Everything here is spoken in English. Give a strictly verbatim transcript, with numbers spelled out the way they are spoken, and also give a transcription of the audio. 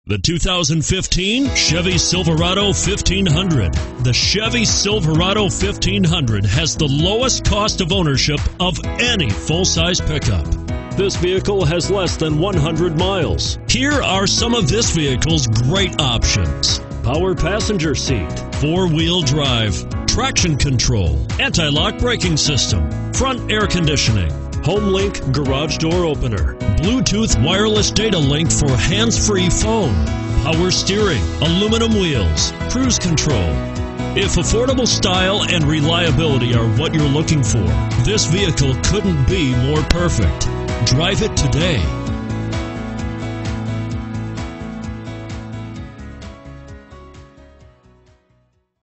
The two thousand fifteen Chevy Silverado fifteen hundred. The Chevy Silverado fifteen hundred has the lowest cost of ownership of any full-size pickup. This vehicle has less than one hundred miles. Here are some of this vehicle's great options: power passenger seat, four-wheel drive, traction control, anti-lock braking system, front air conditioning, HomeLink garage door opener, Bluetooth wireless data link for hands-free phone, power steering, aluminum wheels, cruise control. If affordable style and reliability are what you're looking for, this vehicle couldn't be more perfect. Drive it today.